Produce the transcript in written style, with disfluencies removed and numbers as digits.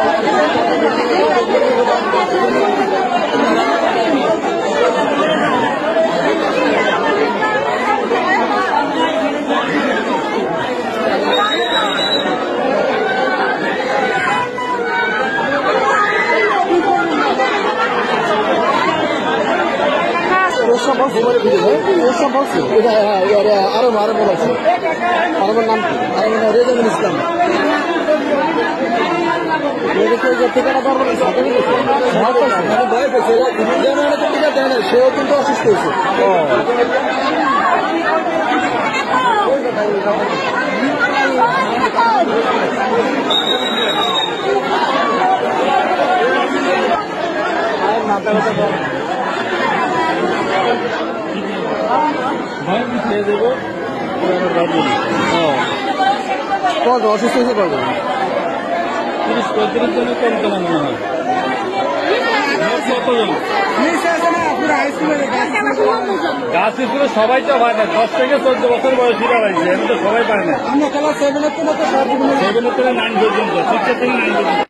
আরব আছে আরবের নাম কি রেজানুল ইসলাম সেও কিন্তু অসুস্থ হয়েছে অসুস্থ হয়েছে কত 30-35 জনের কম কেনা মনে হয় গাছ স্কুলে সবাই তো হয় না 10 থেকে 14 বছর বয়সীরা হয়েছে এমনি তো সবাই পায় না আমরা খেলা 7 থেকে 9 পর্যন্ত 6 থেকে 9 পর্যন্ত